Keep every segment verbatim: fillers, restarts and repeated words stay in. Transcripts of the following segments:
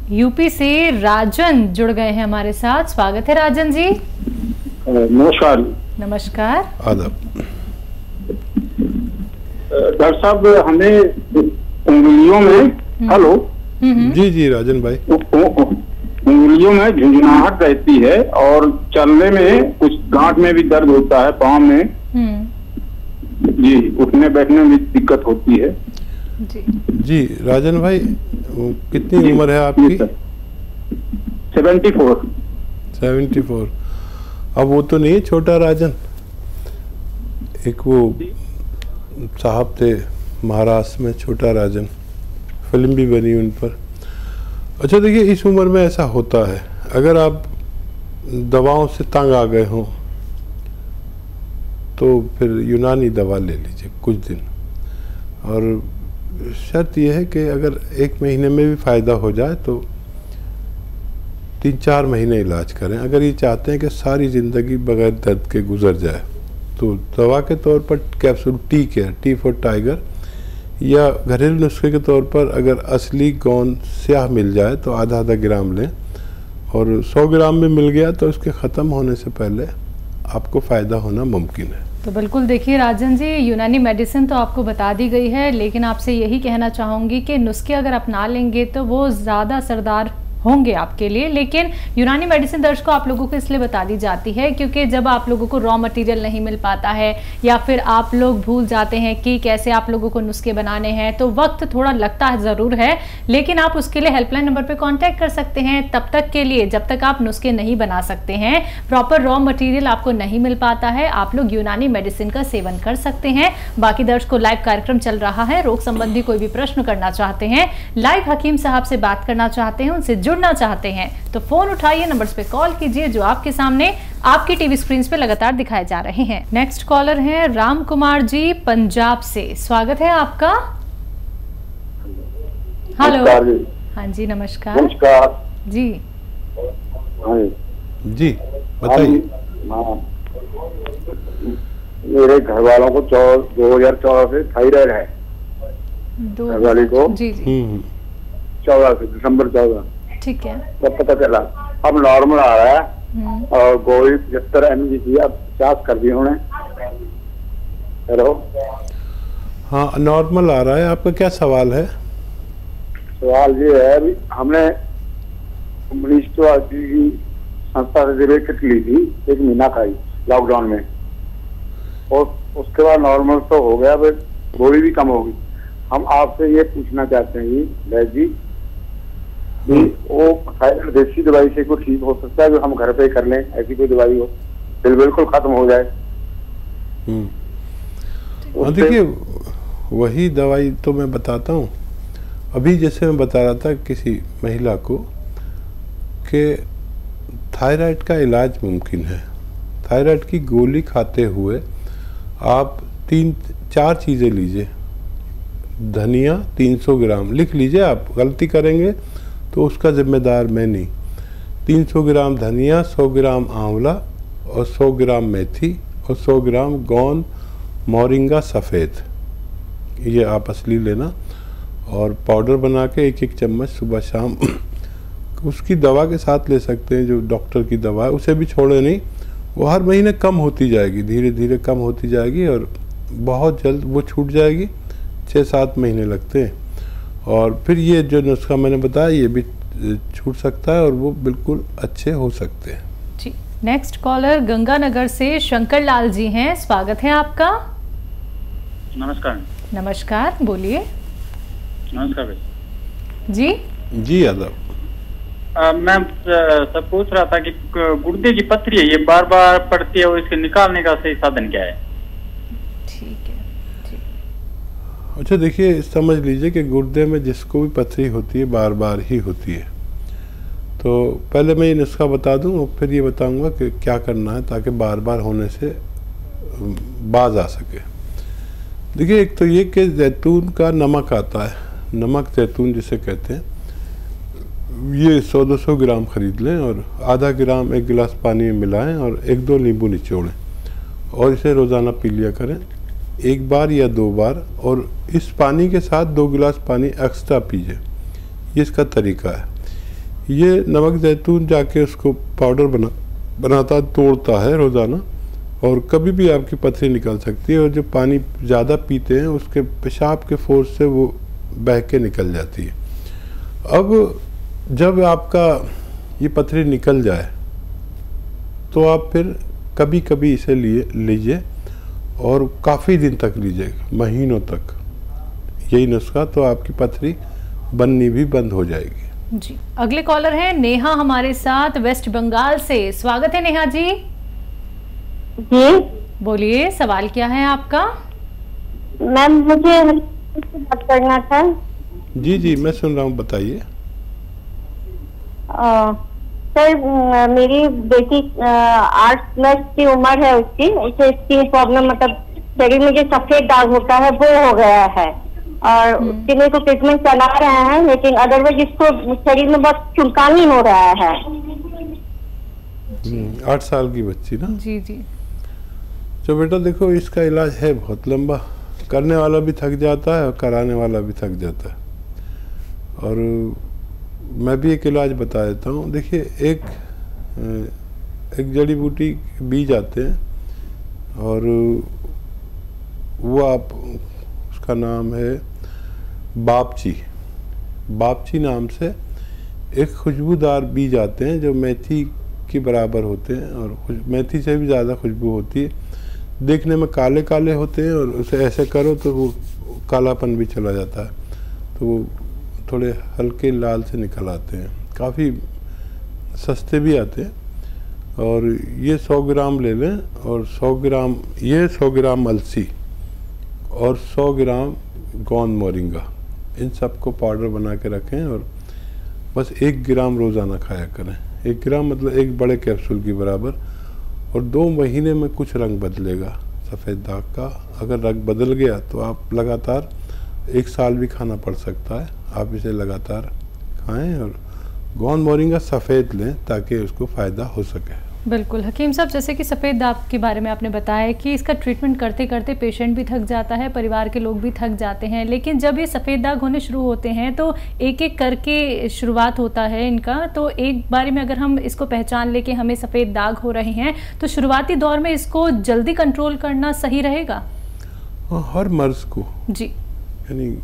UP से राजन जुड़ गए हैं हमारे साथ। स्वागत है राजन जी। नमस्कार। नमस्कार। आदाब। डॉक्टर साहब, हमें उंगलियों में हेलो जी जी राजन भाई, उंगलियों में झुंझुनाहट रहती है और चलने में कुछ गांठ में भी दर्द होता है, पाँव में जी, उठने बैठने में दिक्कत होती है जी। जी राजन भाई, कितनी उम्र है आपकी? Seventy four. Seventy four. अब वो तो नहीं है छोटा राजन, एक वो साहब थे महाराष्ट्र में, छोटा राजन, फिल्म भी बनी उन पर। अच्छा देखिए, इस उम्र में ऐसा होता है, अगर आप दवाओं से तंग आ गए हों तो फिर यूनानी दवा ले लीजिए कुछ दिन, और शर्त यह है कि अगर एक महीने में भी फ़ायदा हो जाए तो तीन चार महीने इलाज करें। अगर ये चाहते हैं कि सारी ज़िंदगी बगैर दर्द के गुजर जाए तो दवा के तौर पर capsule T care, T for tiger, या घरेलू नुस्खे के तौर पर अगर असली गोंद स्याह मिल जाए तो आधा आधा ग्राम लें, और सौ ग्राम में मिल गया तो उसके ख़त्म होने से पहले आपको फ़ायदा होना मुमकिन है। तो बिल्कुल देखिए राजन जी, यूनानी मेडिसिन तो आपको बता दी गई है, लेकिन आपसे यही कहना चाहूँगी कि नुस्खे अगर अपना लेंगे तो वो ज़्यादा असरदार होंगे आपके लिए। लेकिन यूनानी मेडिसिन दर्शकों आप लोगों को इसलिए बता दी जाती है क्योंकि जब आप लोगों को रॉ मटेरियल नहीं मिल पाता है या फिर आप लोग भूल जाते हैं कि कैसे आप लोगों को नुस्खे बनाने हैं, तो वक्त थोड़ा लगता है ज़रूर है, लेकिन आप उसके लिए हेल्पलाइन नंबर पे कांटेक्ट कर सकते हैं। तब तक के लिए, जब तक आप नुस्खे नहीं बना सकते हैं, प्रॉपर रॉ मटेरियल आपको नहीं मिल पाता है, आप लोग यूनानी मेडिसिन का सेवन कर सकते हैं। बाकी दर्शकों, लाइव कार्यक्रम चल रहा है, रोग संबंधी कोई भी प्रश्न करना चाहते हैं, लाइव हकीम साहब से बात करना चाहते हैं, उनसे जुड़ना चाहते हैं तो फोन उठाइए, नंबर्स पे कॉल कीजिए जो आपके सामने आपकी टीवी स्क्रीन पे लगातार दिखाए जा रहे हैं। नेक्स्ट कॉलर हैं राम कुमार जी पंजाब से। स्वागत है आपका। हेलो। हाँ जी, नमस्कार। नमस्कार जी। जी बताइए। मेरे घर वालों को दो हजार चौदह से थायराइड है। दो घर वाले को जी जी चौदह से, दिसंबर चौदह, ठीक है। तब पता चला। अब नॉर्मल आ रहा है और गोली पचहत्तर एम जी की अब पचास कर दी उन्होंने। हेलो। हाँ, नॉर्मल आ रहा है। आपका क्या सवाल है? सवाल ये है, अभी हमने मनीष तिवारी की संस्था से जरूर किट ली थी, एक महीना खाई लॉकडाउन में, और उसके बाद नॉर्मल तो हो गया, फिर गोली भी कम होगी। हम आपसे ये पूछना चाहते हैं जी जी, वो देसी दवाई से कुछ ठीक हो सकता है जो हम घर पे कर लें? ऐसी कोई दवाई हो बिल बिल्कुल खत्म हो जाए? हाँ देखिए, वही दवाई तो मैं बताता हूँ। अभी जैसे मैं बता रहा था किसी महिला को कि थायराइड का इलाज मुमकिन है। थायराइड की गोली खाते हुए आप तीन चार चीज़ें लीजिए। धनिया तीन सौ ग्राम लिख लीजिए, आप गलती करेंगे तो उसका जिम्मेदार मैं नहीं। तीन सौ ग्राम धनिया, सौ ग्राम आंवला और सौ ग्राम मेथी और सौ ग्राम गोंद मोरिंगा सफ़ेद, ये आप असली लेना, और पाउडर बना के एक एक चम्मच सुबह शाम उसकी दवा के साथ ले सकते हैं, जो डॉक्टर की दवा है, उसे भी छोड़े नहीं। वो हर महीने कम होती जाएगी, धीरे धीरे कम होती जाएगी और बहुत जल्द वो छूट जाएगी। छः सात महीने लगते हैं, और फिर ये जो नुस्खा मैंने बताया ये भी छूट सकता है और वो बिल्कुल अच्छे हो सकते हैं जी। नेक्स्ट कॉलर गंगानगर से शंकर लाल जी हैं। स्वागत है आपका। नमस्कार। नमस्कार, बोलिए। नमस्कार भाई। जी जी आदाब। मैं सब पूछ रहा था कि गुर्दे की पथरी है, ये बार बार पड़ती है, और इसके निकालने का सही साधन क्या है? ठीक है। अच्छा देखिए, समझ लीजिए कि गुर्दे में जिसको भी पथरी होती है बार बार ही होती है, तो पहले मैं ये नुस्खा बता दूं और फिर ये बताऊंगा कि क्या करना है ताकि बार बार होने से बाज आ सके। देखिए, एक तो ये कि जैतून का नमक आता है, नमक जैतून जिसे कहते हैं, ये सौ दो सौ ग्राम ख़रीद लें और आधा ग्राम एक गिलास पानी में मिलाएं और एक दो नींबू निचोड़ें और इसे रोज़ाना पी लिया करें, एक बार या दो बार, और इस पानी के साथ दो गिलास पानी एक्स्ट्रा पीजिए। ये इसका तरीका है। ये नमक जैतून जाके उसको पाउडर बना बनाता तोड़ता है रोज़ाना, और कभी भी आपकी पथरी निकल सकती है। और जो पानी ज़्यादा पीते हैं उसके पेशाब के फोर्स से वो बह के निकल जाती है। अब जब आपका ये पथरी निकल जाए तो आप फिर कभी कभी इसे लिए लीजिए और काफ़ी दिन तक लीजिए, महीनों तक, यही नुस्खा, तो आपकी पथरी बननी भी बंद हो जाएगी। जी, अगले कॉलर हैं नेहा हमारे साथ वेस्ट बंगाल से। स्वागत है नेहा जी। जी बोलिए, सवाल क्या है आपका? मैम मुझे बात करना था। जी जी मैं सुन रहा हूँ, बताइए। सर मेरी बेटी आठ प्लस की उम्र है उसकी, उसे स्किन प्रॉब्लम, मतलब शरीर में जो सफेद दाग होता है वो हो गया है, और उसके लिए तो ट्रीटमेंट चला रहे हैं, लेकिन अदरवाइज इसको शरीर में बहुत चुनकानी हो रहा है। आठ साल की बच्ची ना? जी जी। तो बेटा देखो, इसका इलाज है बहुत लंबा, करने वाला भी थक जाता है और कराने वाला भी थक जाता है। और मैं भी एक इलाज बता देता हूँ। देखिए, एक एक जड़ी बूटी बीज आते हैं और वो आप, उसका नाम है बापची। बापची नाम से एक खुशबूदार बीज आते हैं जो मेथी के बराबर होते हैं, और मेथी से भी ज़्यादा खुशबू होती है। देखने में काले काले होते हैं और उसे ऐसे करो तो वो कालापन भी चला जाता है, तो वो थोड़े हल्के लाल से निकल आते हैं, काफ़ी सस्ते भी आते हैं। और ये सौ ग्राम ले लें, और सौ ग्राम ये सौ ग्राम अलसी और सौ ग्राम गोंद मोरिंगा, इन सबको पाउडर बना के रखें और बस एक ग्राम रोज़ाना खाया करें। एक ग्राम मतलब एक बड़े कैप्सूल के बराबर, और दो महीने में कुछ रंग बदलेगा सफ़ेद दाग का। अगर रंग बदल गया तो आप लगातार एक साल भी खाना पड़ सकता है। आप इसे लगातार खाएं और गोंद मोरिंगा सफ़ेद लें ताकि उसको फ़ायदा हो सके। बिल्कुल हकीम साहब, जैसे कि सफ़ेद दाग के बारे में आपने बताया कि इसका ट्रीटमेंट करते करते पेशेंट भी थक जाता है, परिवार के लोग भी थक जाते हैं, लेकिन जब ये सफ़ेद दाग होने शुरू होते हैं तो एक एक करके शुरुआत होता है इनका। तो एक बारी में अगर हम इसको पहचान ले कि हमें सफ़ेद दाग हो रहे हैं, तो शुरुआती दौर में इसको जल्दी कंट्रोल करना सही रहेगा? हर मर्ज को, जी, यानी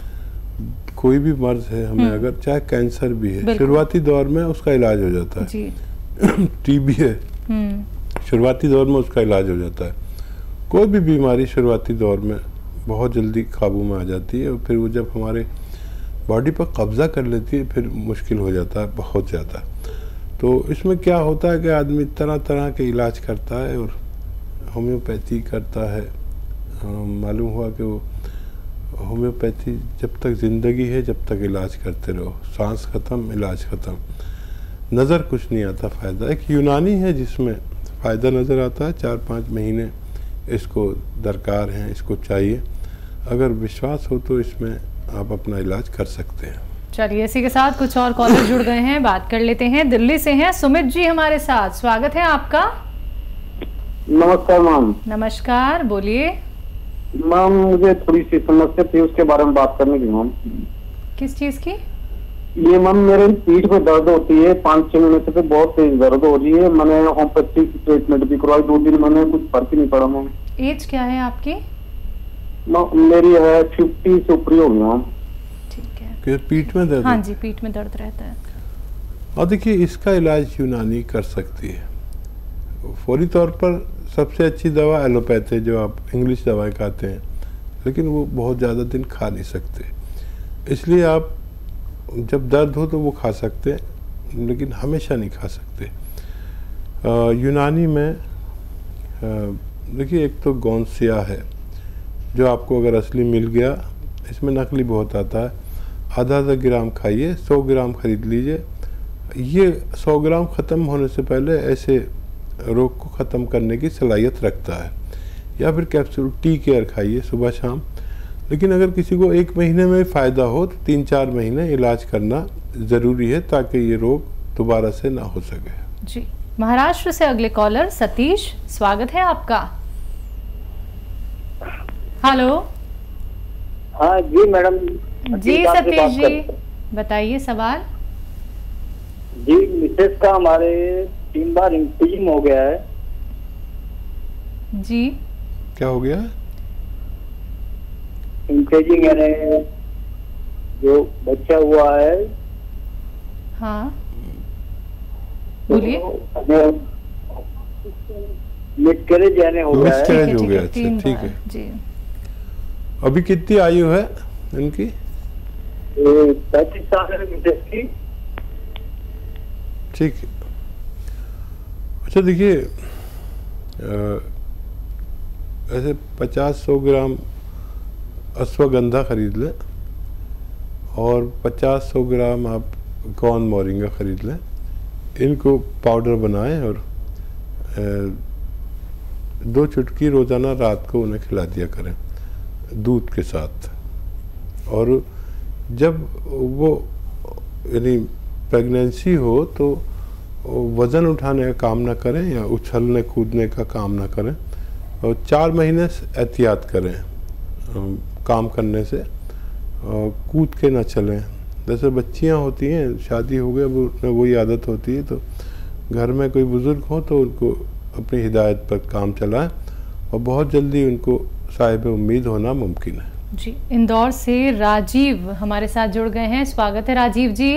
कोई भी मर्ज है हमें, अगर चाहे कैंसर भी है, शुरुआती दौर में उसका इलाज हो जाता है। जी। टीबी है, शुरुआती दौर में उसका इलाज हो जाता है। कोई भी बीमारी शुरुआती दौर में बहुत जल्दी काबू में आ जाती है, और फिर वो जब हमारे बॉडी पर कब्जा कर लेती है फिर मुश्किल हो जाता है बहुत ज़्यादा। तो इसमें क्या होता है कि आदमी तरह तरह के इलाज करता है, और होम्योपैथी करता है। मालूम हुआ कि वो होम्योपैथी जब तक ज़िंदगी है जब तक इलाज करते रहो, सांस ख़त्म इलाज ख़त्म, नज़र कुछ नहीं आता फ़ायदा। एक यूनानी है जिसमें फ़ायदा नज़र आता है, चार पाँच महीने इसको दरकार हैं, इसको चाहिए। अगर विश्वास हो तो इसमें आप अपना इलाज कर सकते हैं। चलिए, इसी के साथ कुछ और कॉलर जुड़ गए हैं, बात कर लेते हैं। दिल्ली से हैं सुमित जी हमारे साथ, स्वागत है आपका। नमस्कार मैम। नमस्कार, बोलिए। मैम मुझे थोड़ी सी समस्या थी, उसके बारे में बात करने की। मैम किस चीज़ की? ये मैम मेरे पीठ पे दर्द होती है, पाँच छह महीने से बहुत तेज दर्द हो रही है। मैंने होम्योपैथी ट्रीटमेंट भी करवाई, दो दिन मैंने, कुछ फर्क ही नहीं पड़ा। मैम एज क्या है आपकी? मेरी है फिफ्टी से ऊपर होगी मैम। ठीक है। कि पीठ में दर्द? हाँ जी, पीठ में दर्द रहता है। और देखिए, इसका इलाज यूनानी कर सकती है। फौरी तौर पर सबसे अच्छी दवा एलोपैथ है, जो आप इंग्लिश दवाएं खाते हैं, लेकिन वो बहुत ज़्यादा दिन खा नहीं सकते। इसलिए आप जब दर्द हो तो वो खा सकते हैं, लेकिन हमेशा नहीं खा सकते। आ, यूनानी में देखिए, एक तो गोंसिया है जो आपको अगर असली मिल गया, इसमें नकली बहुत आता है। आधा आधा ग्राम खाइए, सौ ग्राम खरीद लीजिए। ये सौ ग्राम ख़त्म होने से पहले ऐसे रोग को ख़त्म करने की सलाहियत रखता है। या फिर कैप्सूल टी केयर खाइए सुबह शाम। लेकिन अगर किसी को एक महीने में फ़ायदा हो तो तीन चार महीने इलाज करना ज़रूरी है, ताकि ये रोग दोबारा से ना हो सके। जी, महाराष्ट्र से अगले कॉलर सतीश, स्वागत है आपका। हेलो। हाँ जी मैडम। जी सतीश जी, बताइए सवाल। जी मिसेस का हमारे तीन बार इंटीम हो गया है। जी क्या हो गया? इंटेजिंग यानी जो बच्चा हुआ है। हाँ बोलिए। मिसकैरेज यानी हो गया है। मिसकैरेज हो ठीक है, गया। ठीक है, अच्छा तीन ठीक बार, है। जी। अभी कितनी आयु है इनकी? पैंतीस साल है मिसेस की। ठीक है। अच्छा देखिए, ऐसे पचास सौ ग्राम अश्वगंधा खरीद लें और पचास सौ ग्राम आप गौन मोरिंगा खरीद लें। इनको पाउडर बनाएं और दो चुटकी रोज़ाना रात को उन्हें खिला दिया करें दूध के साथ। और जब वो यानी प्रेगनेंसी हो तो वज़न उठाने का काम ना करें या उछलने कूदने का काम ना करें और चार महीने से एहतियात करें काम करने से, कूद के ना चलें। जैसे बच्चियां होती हैं, शादी हो गई, अब वही आदत होती है, तो घर में कोई बुज़ुर्ग हो तो उनको अपनी हिदायत पर काम चलाएं और बहुत जल्दी उनको साहिब उम्मीद होना मुमकिन है। जी, इंदौर से राजीव हमारे साथ जुड़ गए हैं। स्वागत है राजीव जी।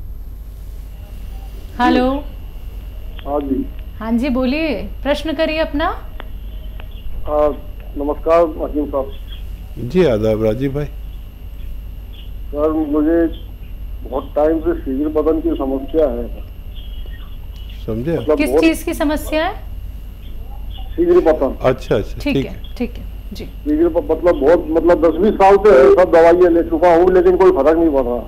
हेलो। हाँ जी। हाँ जी बोलिए, प्रश्न करिए अपना। आ, नमस्कार हकीम साहब। जी आदाब राजीव भाई। सर मुझे बहुत टाइम से शीघ्र बदन की समस्या है। समझे? मतलब किस चीज की समस्या है? शीघ्र बदन। अच्छा अच्छा ठीक है, ठीक है जी। शीघ्र मतलब बहुत मतलब दस बीस साल से सब दवाइयाँ ले चुका हूँ लेकिन कोई फर्क नहीं पड़ रहा।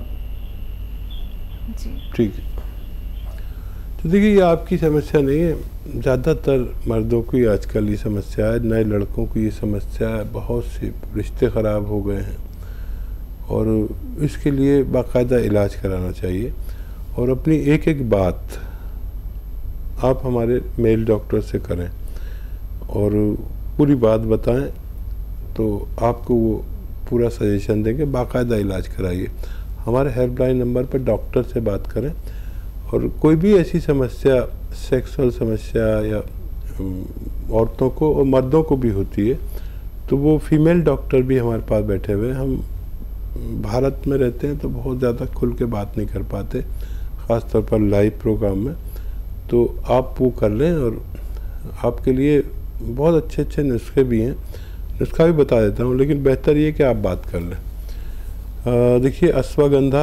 जी ठीक है। तो देखिए ये आपकी समस्या नहीं है, ज़्यादातर मर्दों की आजकल ये समस्या है, नए लड़कों की ये समस्या है। बहुत से रिश्ते ख़राब हो गए हैं और इसके लिए बाकायदा इलाज कराना चाहिए। और अपनी एक एक बात आप हमारे मेल डॉक्टर से करें और पूरी बात बताएं तो आपको वो पूरा सजेशन देंगे। बाकायदा इलाज कराइए। हमारे हेल्पलाइन नंबर पर डॉक्टर से बात करें और कोई भी ऐसी समस्या, सेक्सुअल समस्या या औरतों को और मर्दों को भी होती है तो वो फीमेल डॉक्टर भी हमारे पास बैठे हुए हैं। हम भारत में रहते हैं तो बहुत ज़्यादा खुल के बात नहीं कर पाते, ख़ास तौर पर लाइव प्रोग्राम में। तो आप वो कर लें और आपके लिए बहुत अच्छे अच्छे नुस्खे भी हैं, नुस्खा भी बता देता हूँ, लेकिन बेहतर ये कि आप बात कर लें। देखिए अश्वगंधा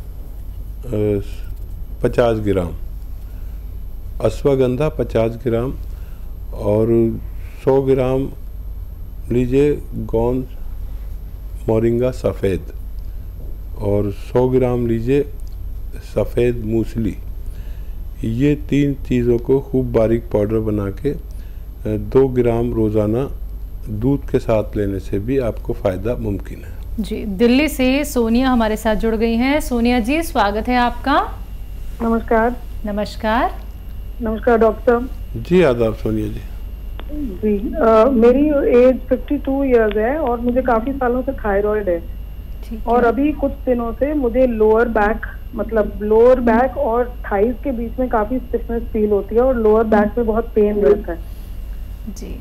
पचास ग्राम, अश्वगंधा पचास ग्राम और सौ ग्राम लीजिए गोंद मोरिंगा सफ़ेद और सौ ग्राम लीजिए सफ़ेद मूसली। ये तीन चीज़ों को खूब बारीक पाउडर बना के दो ग्राम रोज़ाना दूध के साथ लेने से भी आपको फ़ायदा मुमकिन है। जी, दिल्ली से सोनिया हमारे साथ जुड़ गई हैं। सोनिया जी स्वागत है आपका। नमस्कार। नमस्कार। नमस्कार डॉक्टर। जी आदाब सोनिया जी। जी आ, मेरी एज बावन इयर्स है और मुझे काफी सालों से थायराइड है, ठीक और है। अभी कुछ दिनों से मुझे लोअर बैक मतलब लोअर बैक और थाइज के बीच में काफी स्टिफनेस फील होती है और लोअर बैक में बहुत पेन रहता है। जी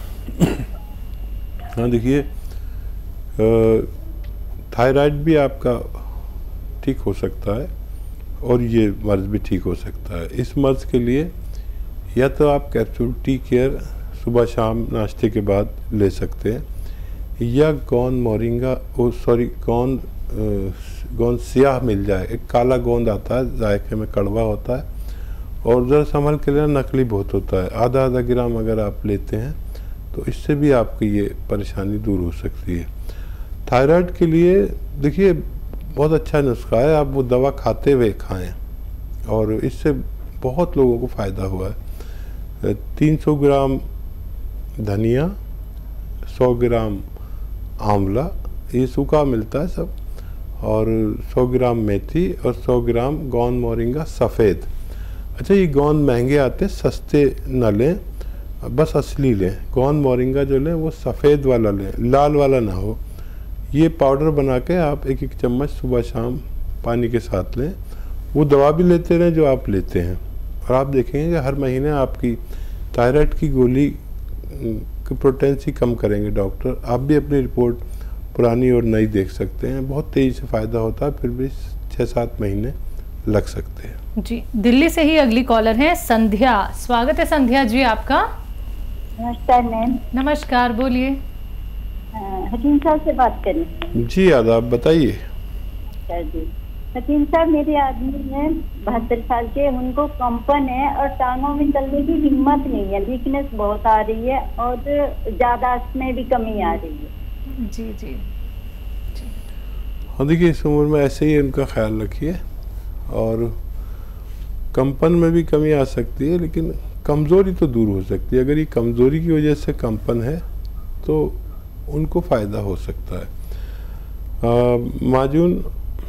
हाँ देखिए, थायराइड भी आपका ठीक हो सकता है और ये मर्ज भी ठीक हो सकता है। इस मर्ज के लिए या तो आप कैप्सूल टी केयर सुबह शाम नाश्ते के बाद ले सकते हैं या गोंद मोरिंगा ओ सॉरी गोंद गोंद सियाह मिल जाए। एक काला गोंद आता है, जायके में कड़वा होता है और ज़रा संभल के लेना, नकली बहुत होता है। आधा आधा ग्राम अगर आप लेते हैं तो इससे भी आपकी ये परेशानी दूर हो सकती है। थायराइड के लिए देखिए बहुत अच्छा नुस्खा है, आप वो दवा खाते हुए खाएं और इससे बहुत लोगों को फ़ायदा हुआ है। तीन सौ ग्राम धनिया, सौ ग्राम आंवला, ये सूखा मिलता है सब, और सौ ग्राम मेथी और सौ ग्राम गोंद मोरिंगा सफ़ेद। अच्छा ये गोंद महंगे आते हैं, सस्ते ना लें, बस असली लें। गोंद मोरिंगा जो लें वो सफ़ेद वाला लें, लाल वाला ना हो। ये पाउडर बना के आप एक एक चम्मच सुबह शाम पानी के साथ लें वो दवा भी लेते रहें जो आप लेते हैं, और आप देखेंगे कि हर महीने आपकी थायराइड की गोली की पोटेंसी कम करेंगे डॉक्टर। आप भी अपनी रिपोर्ट पुरानी और नई देख सकते हैं, बहुत तेज़ी से फ़ायदा होता है, फिर भी छः सात महीने लग सकते हैं। जी, दिल्ली से ही अगली कॉलर है संध्या। स्वागत है संध्या जी आपका। नमस्कार मैम। नमस्कार, बोलिए। हकीम साहब से बात करनी है। जी आदाब, बताइए। जी हकीम साहब, मेरे आदमी है बहत्तर साल के, उनको कंपन है और टांगों में चलने की हिम्मत नहीं है, वीकनेस बहुत आ रही है और ज्यादा में भी कमी आ रही है। जी जी हाँ, देखिए इस उम्र में ऐसे ही उनका ख्याल रखिए, और कंपन में भी कमी आ सकती है, लेकिन कमज़ोरी तो दूर हो सकती है। अगर ये कमज़ोरी की वजह से कंपन है तो उनको फ़ायदा हो सकता है। आ, माजून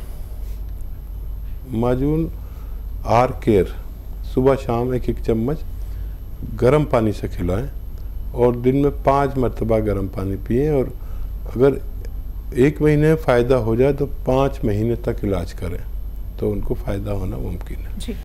माजून आर केयर सुबह शाम एक एक चम्मच गर्म पानी से खिलाएं, और दिन में पाँच मरतबा गर्म पानी पिएं, और अगर एक महीने में फ़ायदा हो जाए तो पाँच महीने तक इलाज करें, तो उनको फ़ायदा होना मुमकिन है। जी।